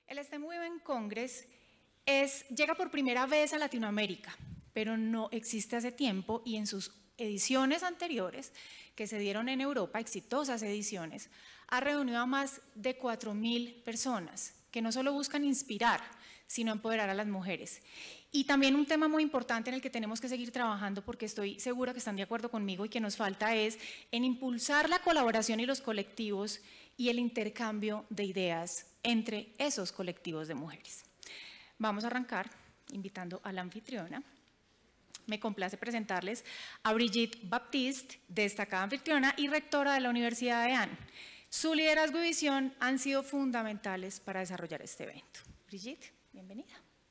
El STEM Women Congress llega por primera vez a Latinoamérica, pero no existe hace tiempo, y en sus ediciones anteriores que se dieron en Europa, exitosas ediciones, ha reunido a más de 4.000 personas que no solo buscan inspirar, sino empoderar a las mujeres. Y también un tema muy importante en el que tenemos que seguir trabajando, porque estoy segura que están de acuerdo conmigo y que nos falta, es en impulsar la colaboración y los colectivos y el intercambio de ideas entre esos colectivos de mujeres. Vamos a arrancar invitando a la anfitriona. Me complace presentarles a Brigitte Baptiste, destacada anfitriona y rectora de la Universidad de Anne. Su liderazgo y visión han sido fundamentales para desarrollar este evento. Brigitte, bienvenida.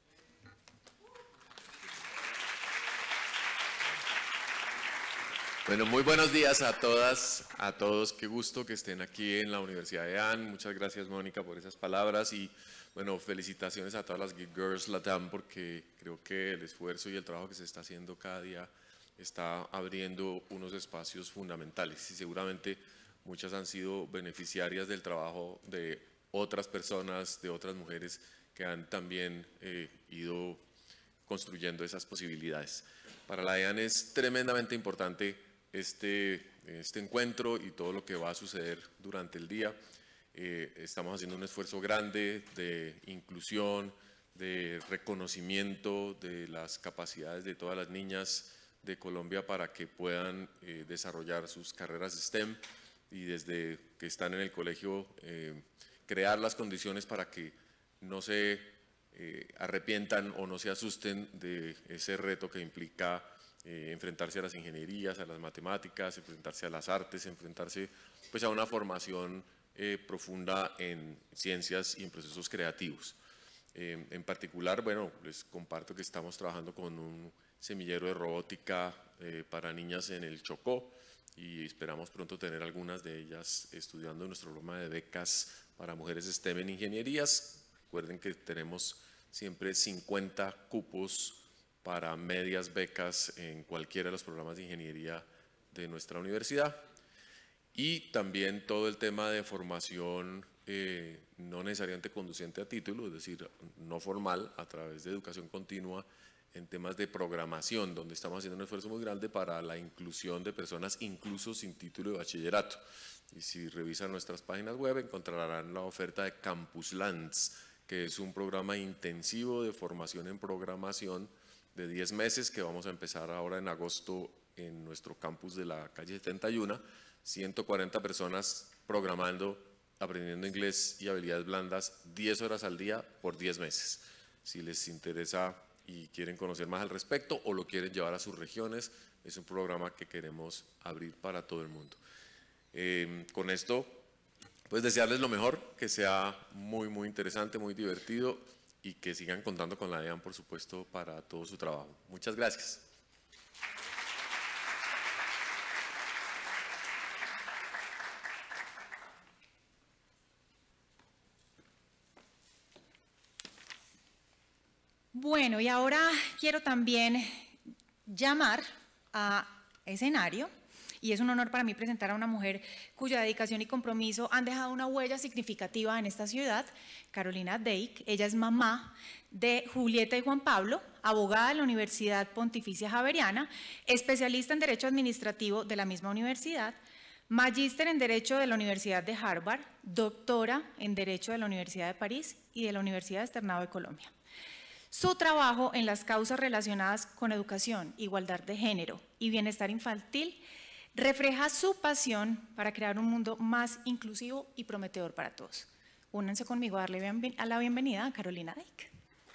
Bueno, muy buenos días a todas, a todos. Qué gusto que estén aquí en la Universidad de Anne. Muchas gracias, Mónica, por esas palabras y, bueno, felicitaciones a todas las Geek Girls Latam, porque creo que el esfuerzo y el trabajo que se está haciendo cada día está abriendo unos espacios fundamentales y seguramente muchas han sido beneficiarias del trabajo de otras personas, de otras mujeres que han también ido construyendo esas posibilidades. Para la EAN es tremendamente importante este encuentro y todo lo que va a suceder durante el día. Estamos haciendo un esfuerzo grande de inclusión, de reconocimiento de las capacidades de todas las niñas de Colombia para que puedan desarrollar sus carreras STEM y desde que están en el colegio crear las condiciones para que no se arrepientan o no se asusten de ese reto que implica enfrentarse a las ingenierías, a las matemáticas, enfrentarse a las artes, enfrentarse pues a una formación profunda en ciencias y en procesos creativos. En particular, bueno, les comparto que estamos trabajando con un semillero de robótica para niñas en el Chocó y esperamos pronto tener algunas de ellas estudiando nuestro programa de becas para mujeres STEM en ingenierías. Recuerden que tenemos siempre 50 cupos para medias becas en cualquiera de los programas de ingeniería de nuestra universidad. Y también todo el tema de formación no necesariamente conducente a título, es decir, no formal, a través de educación continua en temas de programación, donde estamos haciendo un esfuerzo muy grande para la inclusión de personas incluso sin título de bachillerato. Y si revisan nuestras páginas web encontrarán la oferta de Campus Lands, que es un programa intensivo de formación en programación de 10 meses que vamos a empezar ahora en agosto en nuestro campus de la calle 71, 140 personas programando, aprendiendo inglés y habilidades blandas 10 horas al día por 10 meses. Si les interesa y quieren conocer más al respecto o lo quieren llevar a sus regiones, es un programa que queremos abrir para todo el mundo. Con esto, pues desearles lo mejor, que sea muy, muy interesante, muy divertido y que sigan contando con la EAN, por supuesto, para todo su trabajo. Muchas gracias. Bueno, y ahora quiero también llamar a escenario, y es un honor para mí presentar a una mujer cuya dedicación y compromiso han dejado una huella significativa en esta ciudad, Carolina Dake. Ella es mamá de Julieta y Juan Pablo, abogada de la Universidad Pontificia Javeriana, especialista en Derecho Administrativo de la misma universidad, magíster en Derecho de la Universidad de Harvard, doctora en Derecho de la Universidad de París y de la Universidad Externado de Colombia. Su trabajo en las causas relacionadas con educación, igualdad de género y bienestar infantil refleja su pasión para crear un mundo más inclusivo y prometedor para todos. Únanse conmigo a darle la bienvenida a Carolina Dake.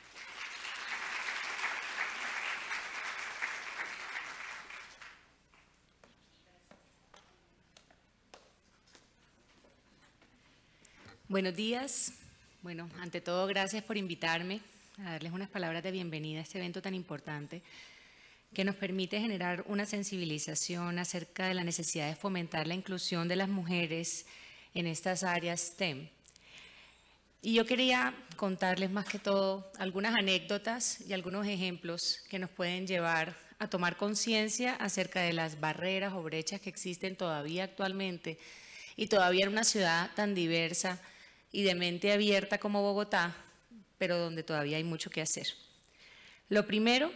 Buenos días. Bueno, ante todo, gracias por invitarme a darles unas palabras de bienvenida a este evento tan importante que nos permite generar una sensibilización acerca de la necesidad de fomentar la inclusión de las mujeres en estas áreas STEM. Y yo quería contarles más que todo algunas anécdotas y algunos ejemplos que nos pueden llevar a tomar conciencia acerca de las barreras o brechas que existen todavía actualmente y todavía en una ciudad tan diversa y de mente abierta como Bogotá, pero donde todavía hay mucho que hacer. Lo primero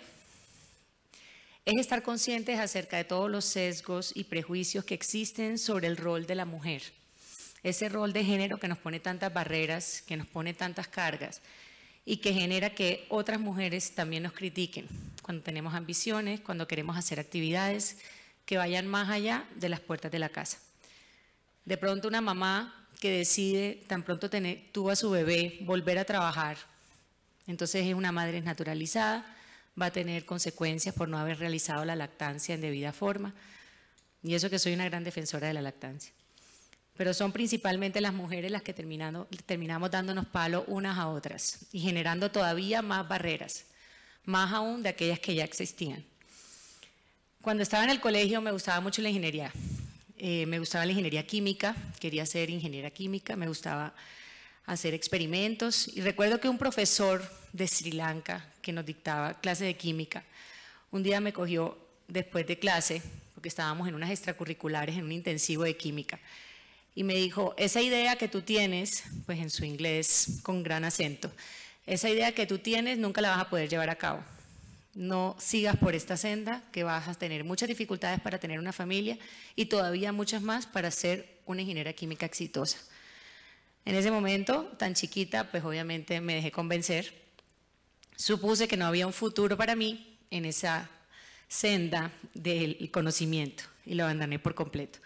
es estar conscientes acerca de todos los sesgos y prejuicios que existen sobre el rol de la mujer. Ese rol de género que nos pone tantas barreras, que nos pone tantas cargas y que genera que otras mujeres también nos critiquen cuando tenemos ambiciones, cuando queremos hacer actividades que vayan más allá de las puertas de la casa. De pronto una mamá que decide, tan pronto tuvo a su bebé, volver a trabajar, entonces es una madre desnaturalizada, va a tener consecuencias por no haber realizado la lactancia en debida forma, y eso que soy una gran defensora de la lactancia. Pero son principalmente las mujeres las que terminamos dándonos palo unas a otras y generando todavía más barreras, más aún de aquellas que ya existían. Cuando estaba en el colegio me gustaba mucho la ingeniería. Me gustaba la ingeniería química, quería ser ingeniera química, me gustaba hacer experimentos. Y recuerdo que un profesor de Sri Lanka que nos dictaba clase de química, un día me cogió después de clase, porque estábamos en unas extracurriculares, en un intensivo de química, y me dijo, esa idea que tú tienes, pues en su inglés con gran acento, esa idea que tú tienes nunca la vas a poder llevar a cabo. No sigas por esta senda, que vas a tener muchas dificultades para tener una familia y todavía muchas más para ser una ingeniera química exitosa. En ese momento, tan chiquita, pues obviamente me dejé convencer. Supuse que no había un futuro para mí en esa senda del conocimiento y lo abandoné por completo.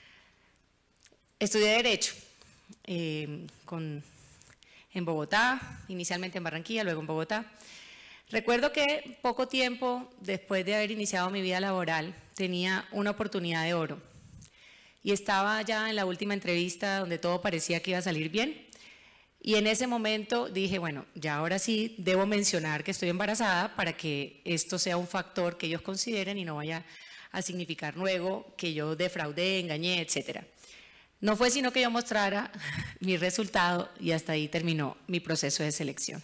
Estudié Derecho en Bogotá, inicialmente en Barranquilla, luego en Bogotá. Recuerdo que poco tiempo después de haber iniciado mi vida laboral tenía una oportunidad de oro y estaba ya en la última entrevista donde todo parecía que iba a salir bien y en ese momento dije, bueno, ya ahora sí debo mencionar que estoy embarazada para que esto sea un factor que ellos consideren y no vaya a significar luego que yo defraudé, engañé, etcétera. No fue sino que yo mostrara mi resultado y hasta ahí terminó mi proceso de selección.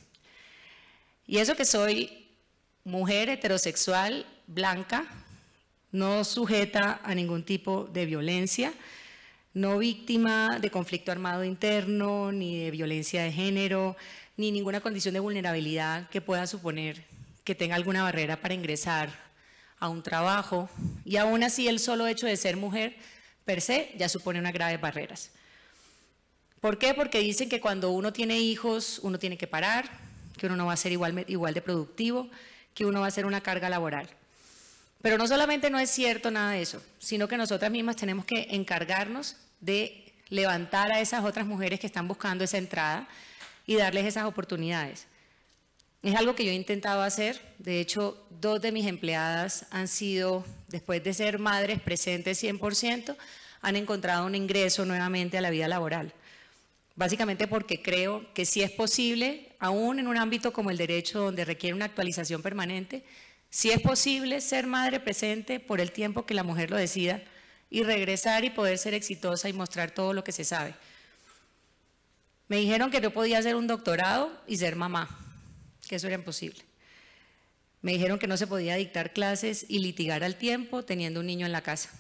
Y eso que soy mujer heterosexual, blanca, no sujeta a ningún tipo de violencia, no víctima de conflicto armado interno, ni de violencia de género, ni ninguna condición de vulnerabilidad que pueda suponer que tenga alguna barrera para ingresar a un trabajo. Y aún así el solo hecho de ser mujer per se ya supone unas graves barreras. ¿Por qué? Porque dicen que cuando uno tiene hijos uno tiene que parar, que uno no va a ser igual de productivo, que uno va a ser una carga laboral. Pero no solamente no es cierto nada de eso, sino que nosotras mismas tenemos que encargarnos de levantar a esas otras mujeres que están buscando esa entrada y darles esas oportunidades. Es algo que yo he intentado hacer. De hecho, 2 de mis empleadas han sido, después de ser madres presentes 100%, han encontrado un ingreso nuevamente a la vida laboral. Básicamente porque creo que sí es posible, aún en un ámbito como el derecho donde requiere una actualización permanente, sí es posible ser madre presente por el tiempo que la mujer lo decida y regresar y poder ser exitosa y mostrar todo lo que se sabe. Me dijeron que yo podía hacer un doctorado y ser mamá, que eso era imposible. Me dijeron que no se podía dictar clases y litigar al tiempo teniendo un niño en la casa.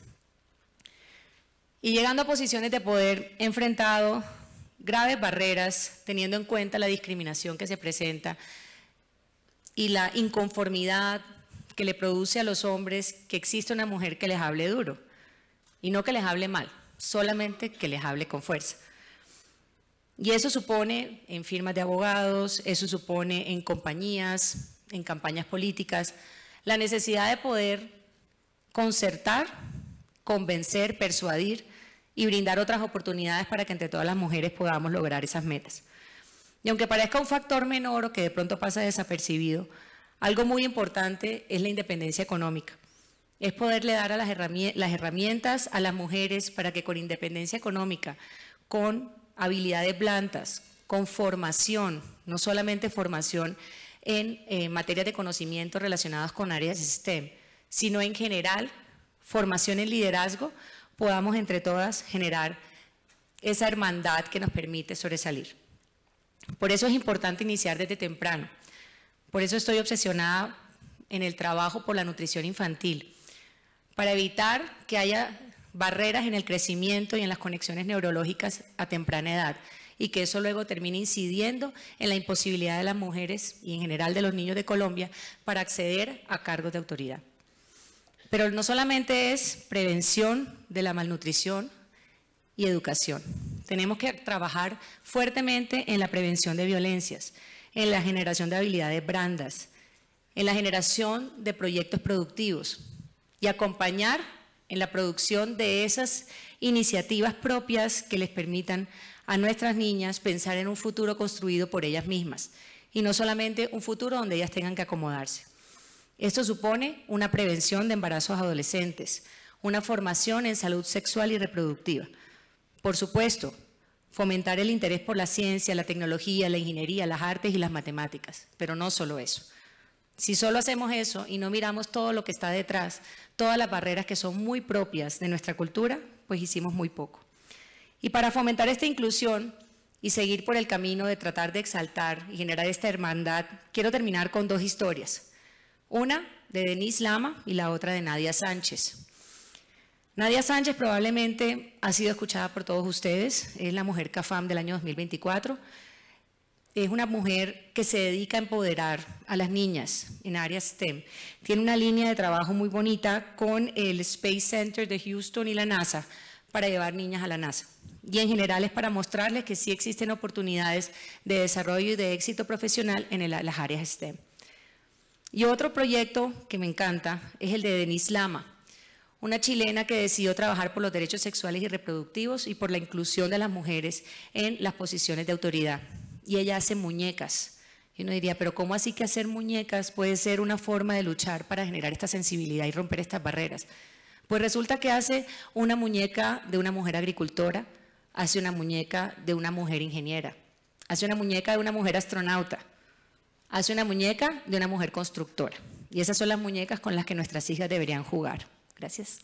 Y llegando a posiciones de poder, he enfrentado graves barreras, teniendo en cuenta la discriminación que se presenta y la inconformidad que le produce a los hombres que existe una mujer que les hable duro. Y no que les hable mal, solamente que les hable con fuerza. Y eso supone en firmas de abogados, eso supone en compañías, en campañas políticas, la necesidad de poder concertar, convencer, persuadir y brindar otras oportunidades para que entre todas las mujeres podamos lograr esas metas. Y aunque parezca un factor menor o que de pronto pasa desapercibido, algo muy importante es la independencia económica. Es poderle dar a las herramientas a las mujeres para que con independencia económica, con habilidades blandas, con formación, no solamente formación en materias de conocimiento relacionadas con áreas STEM, sino en general formación en liderazgo, podamos entre todas generar esa hermandad que nos permite sobresalir. Por eso es importante iniciar desde temprano. Por eso estoy obsesionada en el trabajo por la nutrición infantil, para evitar que haya barreras en el crecimiento y en las conexiones neurológicas a temprana edad y que eso luego termine incidiendo en la imposibilidad de las mujeres y en general de los niños de Colombia para acceder a cargos de autoridad. Pero no solamente es prevención de la malnutrición y educación. Tenemos que trabajar fuertemente en la prevención de violencias, en la generación de habilidades blandas, en la generación de proyectos productivos y acompañar en la producción de esas iniciativas propias que les permitan a nuestras niñas pensar en un futuro construido por ellas mismas y no solamente un futuro donde ellas tengan que acomodarse. Esto supone una prevención de embarazos adolescentes, una formación en salud sexual y reproductiva. Por supuesto, fomentar el interés por la ciencia, la tecnología, la ingeniería, las artes y las matemáticas, pero no solo eso. Si solo hacemos eso y no miramos todo lo que está detrás, todas las barreras que son muy propias de nuestra cultura, pues hicimos muy poco. Y para fomentar esta inclusión y seguir por el camino de tratar de exaltar y generar esta hermandad, quiero terminar con dos historias. Una de Denise Lama y la otra de Nadia Sánchez. Nadia Sánchez probablemente ha sido escuchada por todos ustedes, es la mujer CAFAM del año 2024. Es una mujer que se dedica a empoderar a las niñas en áreas STEM. Tiene una línea de trabajo muy bonita con el Space Center de Houston y la NASA para llevar niñas a la NASA. Y en general es para mostrarles que sí existen oportunidades de desarrollo y de éxito profesional en las áreas STEM. Y otro proyecto que me encanta es el de Denise Lama, una chilena que decidió trabajar por los derechos sexuales y reproductivos y por la inclusión de las mujeres en las posiciones de autoridad. Y ella hace muñecas. Y uno diría, pero ¿cómo así que hacer muñecas puede ser una forma de luchar para generar esta sensibilidad y romper estas barreras? Pues resulta que hace una muñeca de una mujer agricultora, hace una muñeca de una mujer ingeniera, hace una muñeca de una mujer astronauta, hace una muñeca de una mujer constructora. Y esas son las muñecas con las que nuestras hijas deberían jugar. Gracias.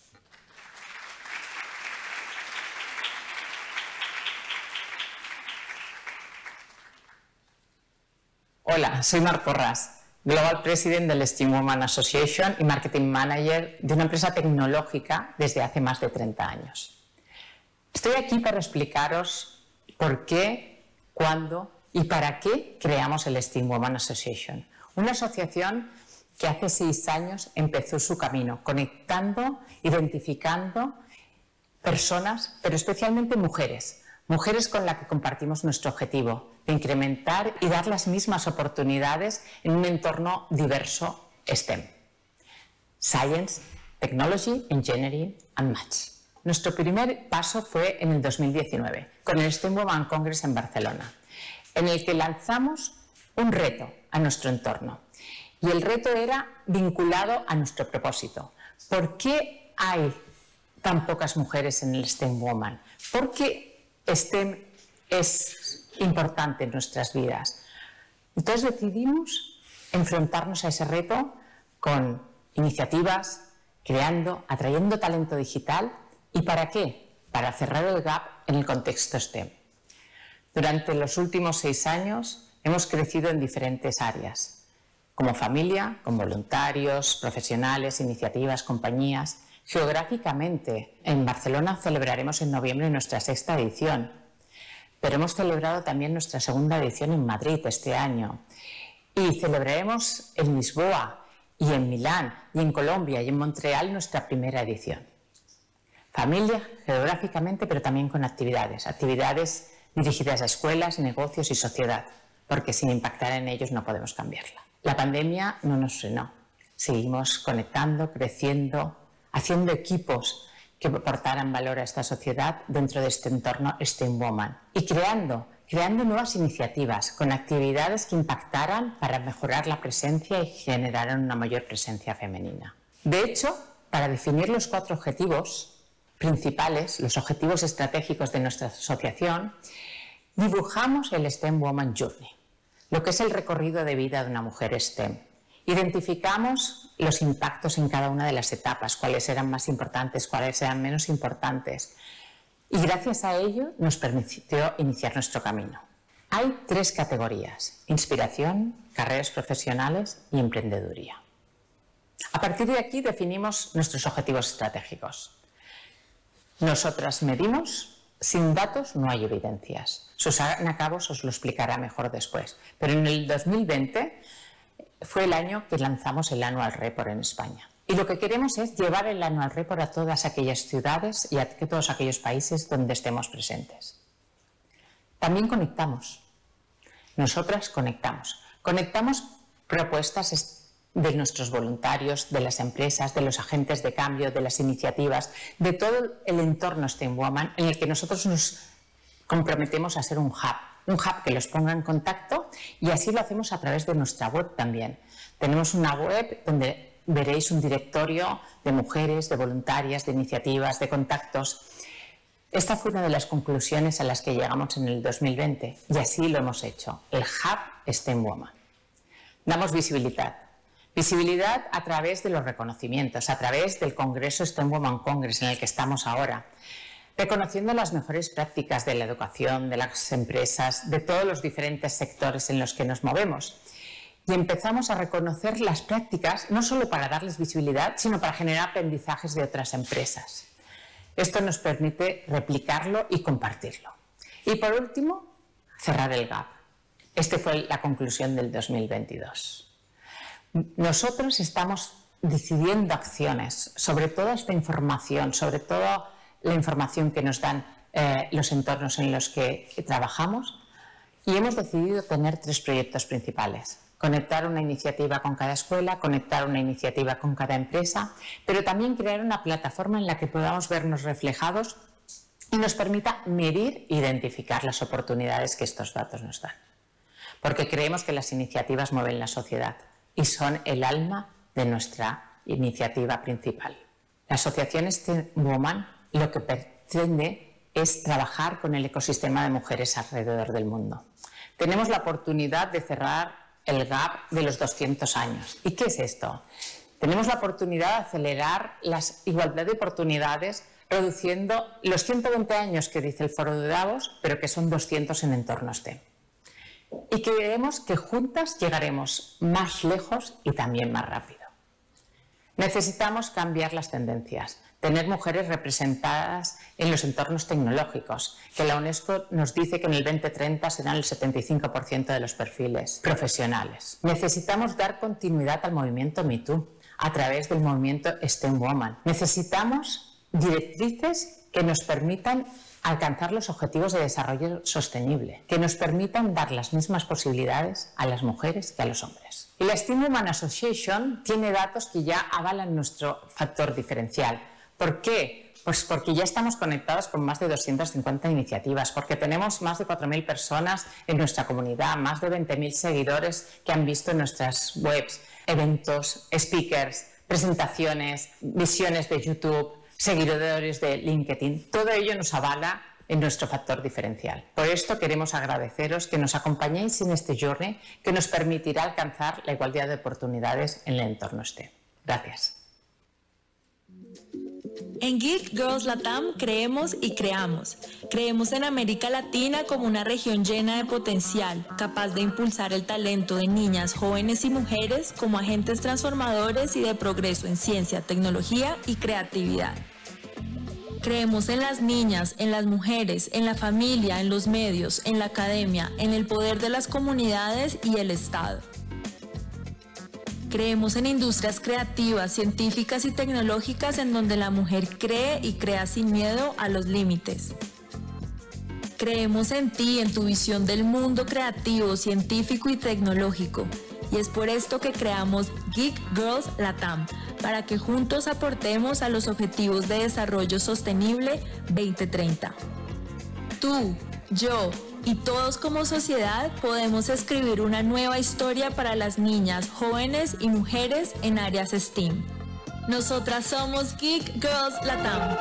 Hola, soy Marc Porras, Global President del STEAM Women Association y Marketing Manager de una empresa tecnológica desde hace más de 30 años. Estoy aquí para explicaros por qué, cuándo y para qué creamos el STEAM Women Association, una asociación que hace 6 años empezó su camino, conectando, identificando personas, pero especialmente mujeres con las que compartimos nuestro objetivo de incrementar y dar las mismas oportunidades en un entorno diverso STEM. Science, Technology, Engineering and Maths. Nuestro primer paso fue en el 2019, con el STEM Women Congress en Barcelona, en el que lanzamos un reto a nuestro entorno. Y el reto era vinculado a nuestro propósito. ¿Por qué hay tan pocas mujeres en el STEM Woman? ¿Por qué STEM es importante en nuestras vidas? Entonces decidimos enfrentarnos a ese reto con iniciativas, creando, atrayendo talento digital. ¿Y para qué? Para cerrar el gap en el contexto STEM. Durante los últimos 6 años hemos crecido en diferentes áreas, como familia, con voluntarios, profesionales, iniciativas, compañías. Geográficamente, en Barcelona celebraremos en noviembre nuestra 6ª edición, pero hemos celebrado también nuestra 2ª edición en Madrid este año y celebraremos en Lisboa y en Milán y en Colombia y en Montreal nuestra 1ª edición. Familia, geográficamente, pero también con actividades dirigidas a escuelas, negocios y sociedad, porque sin impactar en ellos no podemos cambiarla. La pandemia no nos frenó, seguimos conectando, creciendo, haciendo equipos que aportaran valor a esta sociedad dentro de este entorno STEM Woman y creando nuevas iniciativas con actividades que impactaran para mejorar la presencia y generaran una mayor presencia femenina. De hecho, para definir los 4 objetivos principales, los objetivos estratégicos de nuestra asociación, dibujamos el STEM Woman Journey, lo que es el recorrido de vida de una mujer STEM. Identificamos los impactos en cada una de las etapas, cuáles eran más importantes, cuáles eran menos importantes. Y gracias a ello nos permitió iniciar nuestro camino. Hay 3 categorías: inspiración, carreras profesionales y emprendeduría. A partir de aquí definimos nuestros objetivos estratégicos. Nosotras medimos sin datos no hay evidencias. Susana Cabos os lo explicará mejor después. Pero en el 2020 fue el año que lanzamos el Annual Report en España. Y lo que queremos es llevar el Annual Report a todas aquellas ciudades y a todos aquellos países donde estemos presentes. También conectamos. Nosotras conectamos. Conectamos propuestas de nuestros voluntarios, de las empresas, de los agentes de cambio, de las iniciativas, de todo el entorno STEM Woman en el que nosotros nos comprometemos a ser un hub que los ponga en contacto, y así lo hacemos a través de nuestra web también. Tenemos una web donde veréis un directorio de mujeres, de voluntarias, de iniciativas, de contactos. Esta fue una de las conclusiones a las que llegamos en el 2020 y así lo hemos hecho, el hub STEM Woman. Damos visibilidad. Visibilidad a través de los reconocimientos, a través del Congreso STEM Woman Congress en el que estamos ahora, reconociendo las mejores prácticas de la educación, de las empresas, de todos los diferentes sectores en los que nos movemos. Y empezamos a reconocer las prácticas no solo para darles visibilidad, sino para generar aprendizajes de otras empresas. Esto nos permite replicarlo y compartirlo. Y por último, cerrar el gap. Esta fue la conclusión del 2022. Nosotros estamos decidiendo acciones sobre toda esta información, sobre toda la información que nos dan los entornos en los que trabajamos, y hemos decidido tener 3 proyectos principales. Conectar una iniciativa con cada escuela, conectar una iniciativa con cada empresa, pero también crear una plataforma en la que podamos vernos reflejados y nos permita medir e identificar las oportunidades que estos datos nos dan. Porque creemos que las iniciativas mueven la sociedad y son el alma de nuestra iniciativa principal. La asociación STEM Woman lo que pretende es trabajar con el ecosistema de mujeres alrededor del mundo. Tenemos la oportunidad de cerrar el gap de los 200 años. ¿Y qué es esto? Tenemos la oportunidad de acelerar la igualdad de oportunidades reduciendo los 120 años que dice el Foro de Davos, pero que son 200 en entornos STEM. Y creemos que juntas llegaremos más lejos y también más rápido. Necesitamos cambiar las tendencias, tener mujeres representadas en los entornos tecnológicos, que la UNESCO nos dice que en el 2030 serán el 75% de los perfiles profesionales. Necesitamos dar continuidad al movimiento MeToo a través del movimiento STEM Woman. Necesitamos directrices que nos permitan alcanzar los objetivos de desarrollo sostenible, que nos permitan dar las mismas posibilidades a las mujeres que a los hombres. Y la STEM Woman Association tiene datos que ya avalan nuestro factor diferencial. ¿Por qué? Pues porque ya estamos conectados con más de 250 iniciativas, porque tenemos más de 4.000 personas en nuestra comunidad, más de 20.000 seguidores que han visto nuestras webs, eventos, speakers, presentaciones, visiones de YouTube, seguidores de LinkedIn. Todo ello nos avala en nuestro factor diferencial. Por esto queremos agradeceros que nos acompañéis en este journey que nos permitirá alcanzar la igualdad de oportunidades en el entorno STEM. Gracias. En Geek Girls Latam creemos y creamos. Creemos en América Latina como una región llena de potencial, capaz de impulsar el talento de niñas, jóvenes y mujeres como agentes transformadores y de progreso en ciencia, tecnología y creatividad. Creemos en las niñas, en las mujeres, en la familia, en los medios, en la academia, en el poder de las comunidades y el Estado. Creemos en industrias creativas, científicas y tecnológicas en donde la mujer cree y crea sin miedo a los límites. Creemos en ti, en tu visión del mundo creativo, científico y tecnológico. Y es por esto que creamos Geek Girls Latam, para que juntos aportemos a los Objetivos de Desarrollo Sostenible 2030. Tú, yo y todos como sociedad podemos escribir una nueva historia para las niñas, jóvenes y mujeres en áreas STEAM. Nosotras somos Geek Girls Latam.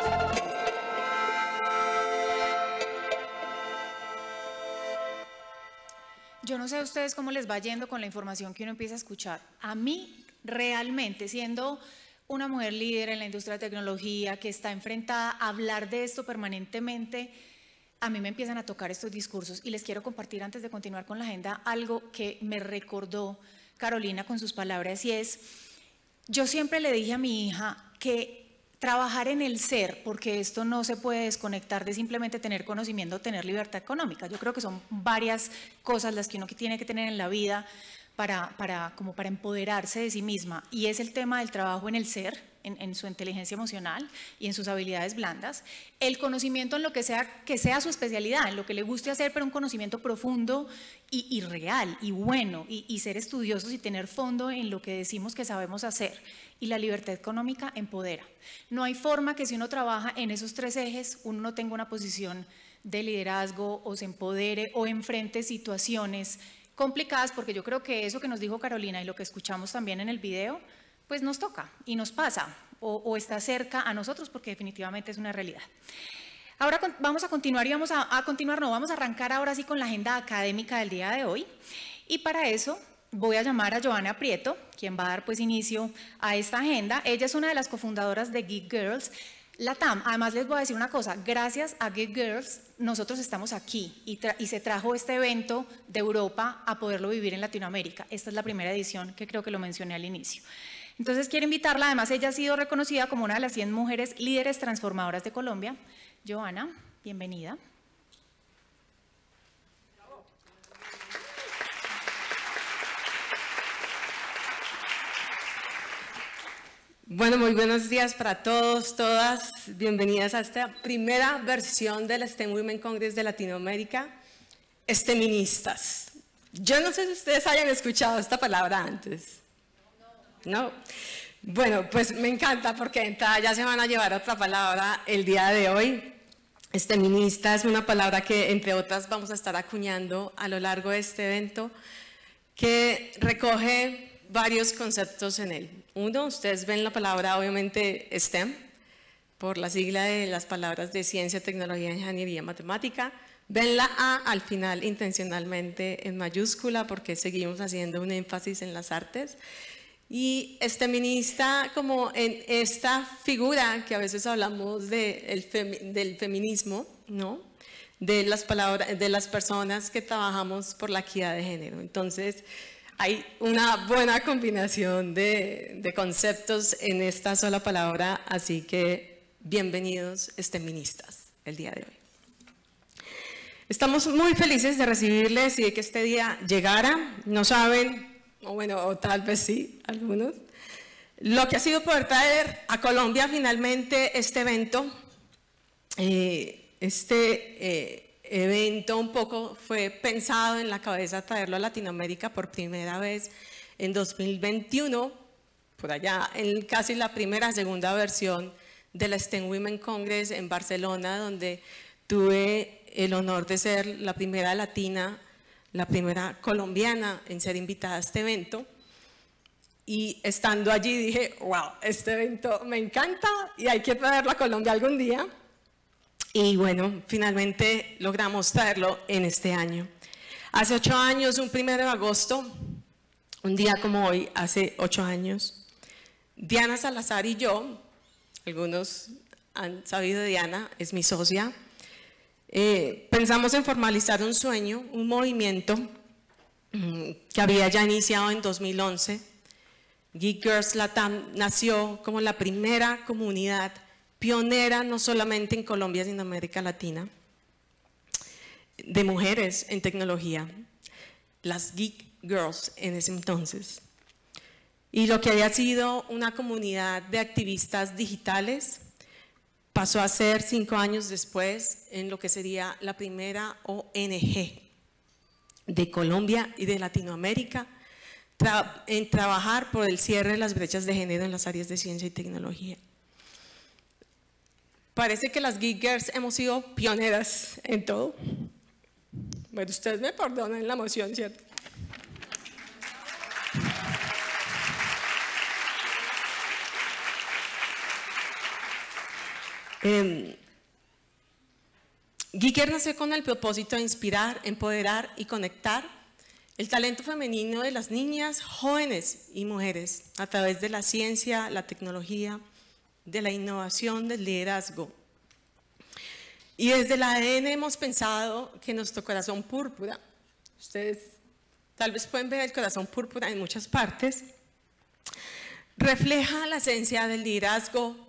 Yo no sé a ustedes cómo les va yendo con la información que uno empieza a escuchar. A mí, realmente, siendo una mujer líder en la industria de tecnología que está enfrentada a hablar de esto permanentemente, a mí me empiezan a tocar estos discursos y les quiero compartir antes de continuar con la agenda algo que me recordó Carolina con sus palabras, y es, yo siempre le dije a mi hija que trabajar en el ser, porque esto no se puede desconectar de simplemente tener conocimiento, tener libertad económica. Yo creo que son varias cosas las que uno tiene que tener en la vida para empoderarse de sí misma, y es el tema del trabajo en el ser, en su inteligencia emocional y en sus habilidades blandas, el conocimiento en lo que sea su especialidad, en lo que le guste hacer, pero un conocimiento profundo y real y bueno, y ser estudiosos y tener fondo en lo que decimos que sabemos hacer. Y la libertad económica empodera. No hay forma que si uno trabaja en esos tres ejes, uno no tenga una posición de liderazgo o se empodere o enfrente situaciones complicadas, porque yo creo que eso que nos dijo Carolina y lo que escuchamos también en el video, pues nos toca y nos pasa o está cerca a nosotros, porque definitivamente es una realidad. Ahora vamos a continuar y vamos a arrancar ahora sí con la agenda académica del día de hoy, y para eso voy a llamar a Joana Prieto, quien va a dar pues inicio a esta agenda. Ella es una de las cofundadoras de Geek Girls Latam. Además les voy a decir una cosa, gracias a Geek Girls nosotros estamos aquí y se trajo este evento de Europa a poderlo vivir en Latinoamérica. Esta es la primera edición, que creo que lo mencioné al inicio. Entonces quiero invitarla, además ella ha sido reconocida como una de las 100 mujeres líderes transformadoras de Colombia. Joana, bienvenida. Bueno, muy buenos días para todos, todas. Bienvenidas a esta primera versión del STEM Women Congress de Latinoamérica, STEMistas. Yo no sé si ustedes hayan escuchado esta palabra antes. ¿No? Bueno, pues me encanta porque de entrada ya se van a llevar otra palabra el día de hoy. STEMista es una palabra que, entre otras, vamos a estar acuñando a lo largo de este evento, que recoge varios conceptos en él. Uno, ustedes ven la palabra obviamente STEM, por la sigla de las palabras de ciencia, tecnología, ingeniería, matemática. Ven la A al final intencionalmente en mayúscula porque seguimos haciendo un énfasis en las artes. Y STEMista como en esta figura que a veces hablamos del feminismo, ¿no? De las personas que trabajamos por la equidad de género. Entonces, hay una buena combinación de conceptos en esta sola palabra, así que bienvenidos STEMistas el día de hoy. Estamos muy felices de recibirles y de que este día llegara. No saben, o bueno, o tal vez sí, algunos, lo que ha sido poder traer a Colombia finalmente este evento. Evento un poco fue pensado en la cabeza traerlo a Latinoamérica por primera vez en 2021, por allá en casi la segunda versión de la STEM Women Congress en Barcelona, donde tuve el honor de ser la primera latina, la primera colombiana en ser invitada a este evento. Y estando allí dije, wow, este evento me encanta y hay que traerlo a Colombia algún día. Y bueno, finalmente logramos traerlo en este año. Hace 8 años, un 1 de agosto, un día como hoy, hace 8 años, Diana Salazar y yo, algunos han sabido de Diana, es mi socia, pensamos en formalizar un sueño, un movimiento que había ya iniciado en 2011. Geek Girls Latam nació como la primera comunidad pionera, no solamente en Colombia, sino en América Latina, de mujeres en tecnología, las Geek Girls en ese entonces. Y lo que había sido una comunidad de activistas digitales pasó a ser 5 años después en lo que sería la primera ONG de Colombia y de Latinoamérica en trabajar por el cierre de las brechas de género en las áreas de ciencia y tecnología. Parece que las Geek Girls hemos sido pioneras en todo. Bueno, ustedes me perdonan la emoción, ¿cierto? Geek Girls nació con el propósito de inspirar, empoderar y conectar el talento femenino de las niñas, jóvenes y mujeres a través de la ciencia, la tecnología, de la innovación, del liderazgo. Y desde la ADN hemos pensado que nuestro corazón púrpura, ustedes tal vez pueden ver el corazón púrpura en muchas partes, refleja la esencia del liderazgo,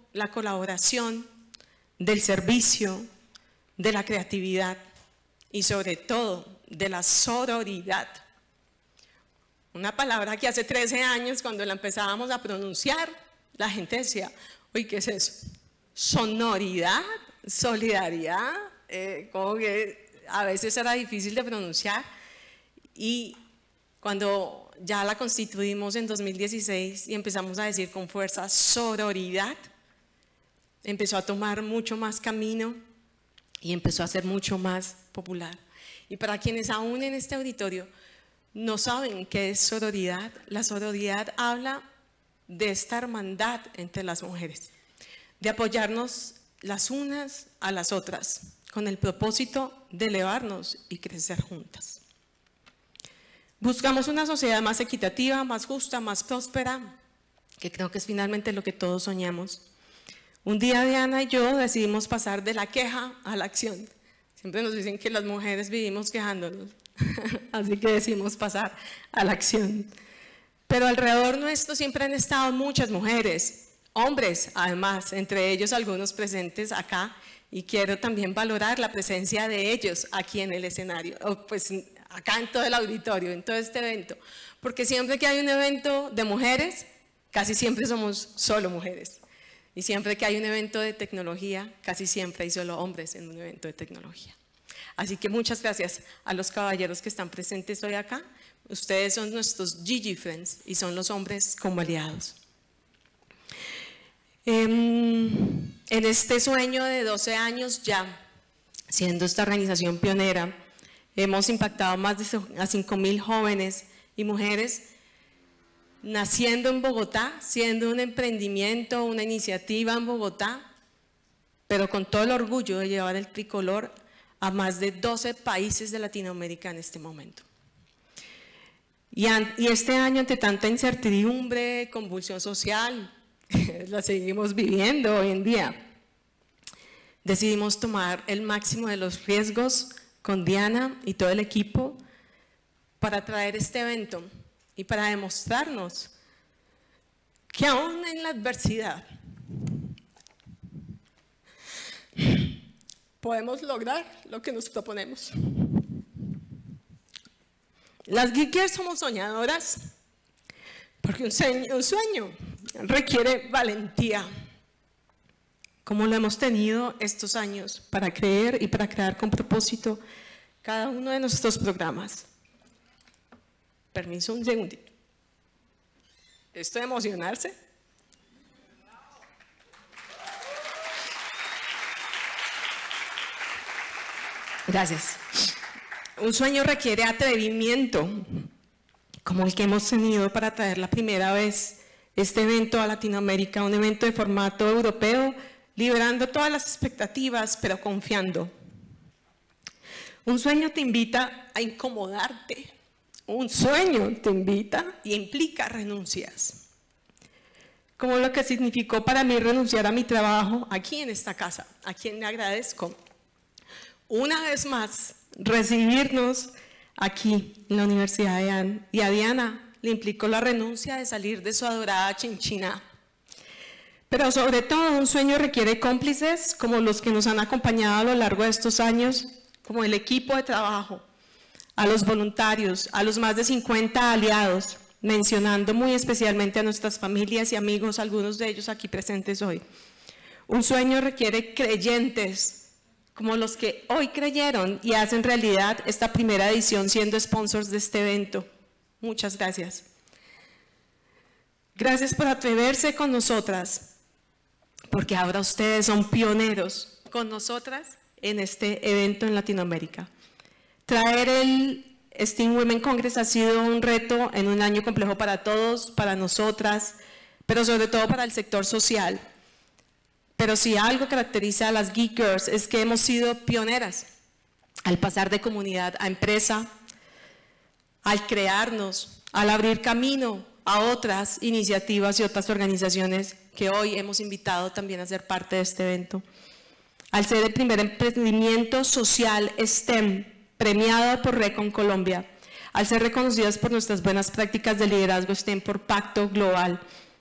la colaboración, del servicio, de la creatividad y sobre todo de la sororidad. Una palabra que hace 13 años cuando la empezábamos a pronunciar, la gente decía, uy, ¿qué es eso? Sonoridad, solidaridad, como que a veces era difícil de pronunciar. Y cuando ya la constituimos en 2016 y empezamos a decir con fuerza sororidad, empezó a tomar mucho más camino y empezó a ser mucho más popular. Y para quienes aún en este auditorio no saben qué es sororidad, la sororidad habla de esta hermandad entre las mujeres, de apoyarnos las unas a las otras, con el propósito de elevarnos y crecer juntas. Buscamos una sociedad más equitativa, más justa, más próspera, que creo que es finalmente lo que todos soñamos. Un día Diana y yo decidimos pasar de la queja a la acción. Siempre nos dicen que las mujeres vivimos quejándonos, así que decidimos pasar a la acción. Pero alrededor nuestro siempre han estado muchas mujeres, hombres además, entre ellos algunos presentes acá, y quiero también valorar la presencia de ellos aquí en el escenario, pues acá en todo el auditorio, en todo este evento, porque siempre que hay un evento de mujeres, casi siempre somos solo mujeres. Y siempre que hay un evento de tecnología, casi siempre hay solo hombres en un evento de tecnología. Así que muchas gracias a los caballeros que están presentes hoy acá. Ustedes son nuestros Gigi Friends y son los hombres como aliados. En este sueño de 12 años ya, siendo esta organización pionera, hemos impactado más de a 5.000 jóvenes y mujeres, naciendo en Bogotá, siendo un emprendimiento, una iniciativa en Bogotá, pero con todo el orgullo de llevar el tricolor a más de 12 países de Latinoamérica en este momento. Y este año, ante tanta incertidumbre, convulsión social, la seguimos viviendo hoy en día, decidimos tomar el máximo de los riesgos con Diana y todo el equipo para traer este evento y para demostrarnos que aún en la adversidad podemos lograr lo que nos proponemos. Las geekers somos soñadoras porque un sueño requiere valentía, como lo hemos tenido estos años para creer y para crear con propósito cada uno de nuestros programas. Permiso un segundito. ¿Esto de emocionarse? Gracias. Un sueño requiere atrevimiento, como el que hemos tenido para traer la primera vez este evento a Latinoamérica, un evento de formato europeo, liberando todas las expectativas, pero confiando. Un sueño te invita a incomodarte. Un sueño te invita y implica renuncias. Como lo que significó para mí renunciar a mi trabajo aquí en esta casa, a quien le agradezco una vez más recibirnos aquí en la Universidad de AN. Y a Diana le implicó la renuncia de salir de su adorada Chinchina. Pero sobre todo un sueño requiere cómplices como los que nos han acompañado a lo largo de estos años, como el equipo de trabajo, a los voluntarios, a los más de 50 aliados, mencionando muy especialmente a nuestras familias y amigos, algunos de ellos aquí presentes hoy. Un sueño requiere creyentes, como los que hoy creyeron y hacen realidad esta primera edición siendo sponsors de este evento. Muchas gracias. Gracias por atreverse con nosotras, porque ahora ustedes son pioneros con nosotras en este evento en Latinoamérica. Traer el STEAM Women Congress ha sido un reto en un año complejo para todos, para nosotras, pero sobre todo para el sector social. Pero si algo caracteriza a las Geek Girls es que hemos sido pioneras al pasar de comunidad a empresa, al crearnos, al abrir camino a otras iniciativas y otras organizaciones que hoy hemos invitado también a ser parte de este evento. Al ser el primer emprendimiento social STEM premiado por Recon Colombia, al ser reconocidas por nuestras buenas prácticas de liderazgo STEM por Pacto Global,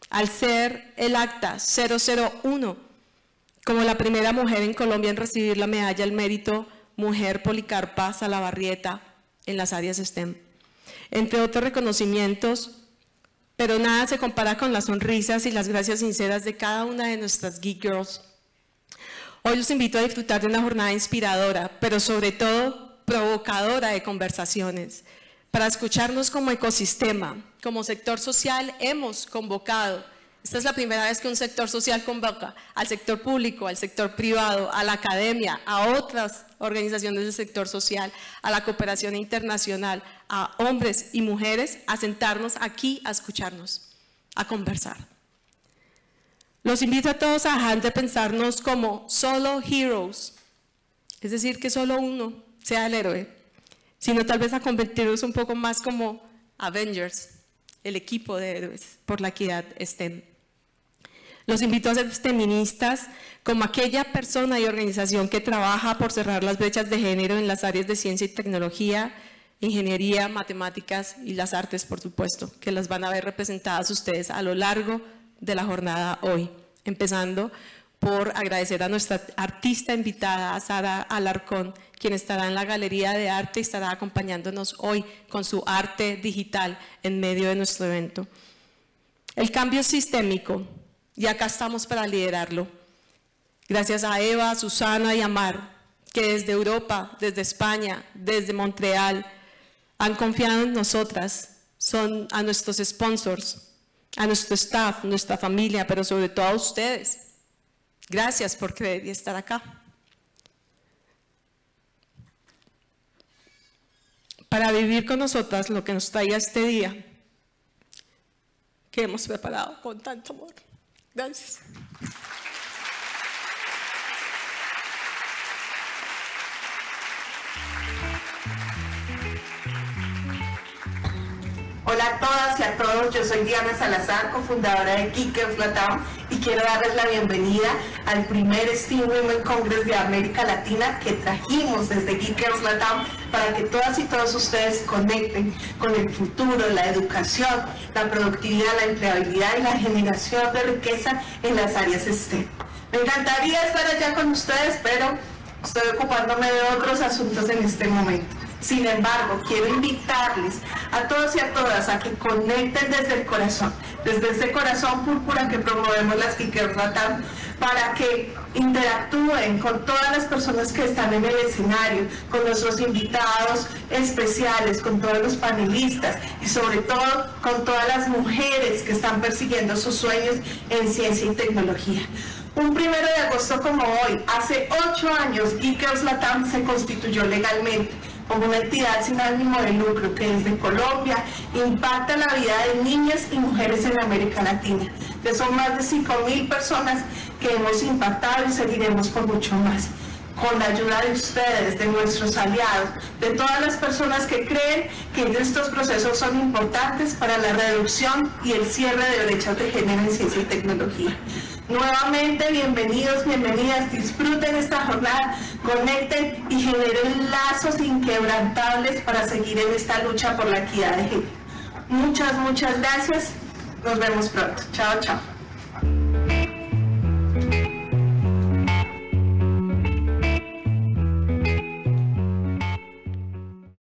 al ser el acta 001 como la primera mujer en Colombia en recibir la medalla al mérito Mujer Policarpa Salabarrieta en las áreas STEM. Entre otros reconocimientos, pero nada se compara con las sonrisas y las gracias sinceras de cada una de nuestras Geek Girls. Hoy los invito a disfrutar de una jornada inspiradora, pero sobre todo provocadora de conversaciones. Para escucharnos como ecosistema, como sector social, hemos convocado. Esta es la primera vez que un sector social convoca al sector público, al sector privado, a la academia, a otras organizaciones del sector social, a la cooperación internacional, a hombres y mujeres a sentarnos aquí a escucharnos, a conversar. Los invito a todos a dejar de pensarnos como solo heroes, es decir, que solo uno sea el héroe, sino tal vez a convertirnos un poco más como Avengers, el equipo de héroes por la equidad STEM. Los invito a ser feministas como aquella persona y organización que trabaja por cerrar las brechas de género en las áreas de ciencia y tecnología, ingeniería, matemáticas y las artes, por supuesto, que las van a ver representadas ustedes a lo largo de la jornada hoy. Empezando por agradecer a nuestra artista invitada, a Sara Alarcón, quien estará en la Galería de Arte y estará acompañándonos hoy con su arte digital en medio de nuestro evento. El cambio es sistémico y acá estamos para liderarlo. Gracias a Eva, Susana y Amar, que desde Europa, desde España, desde Montreal, han confiado en nosotras, son a nuestros sponsors, a nuestro staff, nuestra familia, pero sobre todo a ustedes. Gracias por creer y estar acá. Para vivir con nosotras lo que nos traiga este día, que hemos preparado con tanto amor. Gracias. Hola a todas y a todos, yo soy Diana Salazar, cofundadora de Geek Girls Latam, y quiero darles la bienvenida al primer STEAM Women Congress de América Latina que trajimos desde Geek Girls Latam para que todas y todos ustedes conecten con el futuro, la educación, la productividad, la empleabilidad y la generación de riqueza en las áreas STEM. Me encantaría estar allá con ustedes, pero estoy ocupándome de otros asuntos en este momento. Sin embargo, quiero invitarles a todos y a todas a que conecten desde el corazón, desde ese corazón púrpura que promovemos las Geek Girls Latam, para que interactúen con todas las personas que están en el escenario, con nuestros invitados especiales, con todos los panelistas y sobre todo con todas las mujeres que están persiguiendo sus sueños en ciencia y tecnología. Un 1 de agosto como hoy, hace 8 años, Geek Girls Latam se constituyó legalmente como una entidad sin ánimo de lucro que desde Colombia impacta la vida de niñas y mujeres en América Latina. Que son más de 5.000 personas que hemos impactado y seguiremos con mucho más. Con la ayuda de ustedes, de nuestros aliados, de todas las personas que creen que estos procesos son importantes para la reducción y el cierre de brechas de género en ciencia y tecnología. Nuevamente, bienvenidos, bienvenidas, disfruten esta jornada, conecten y generen lazos inquebrantables para seguir en esta lucha por la equidad de género. Muchas, muchas gracias. Nos vemos pronto. Chao, chao.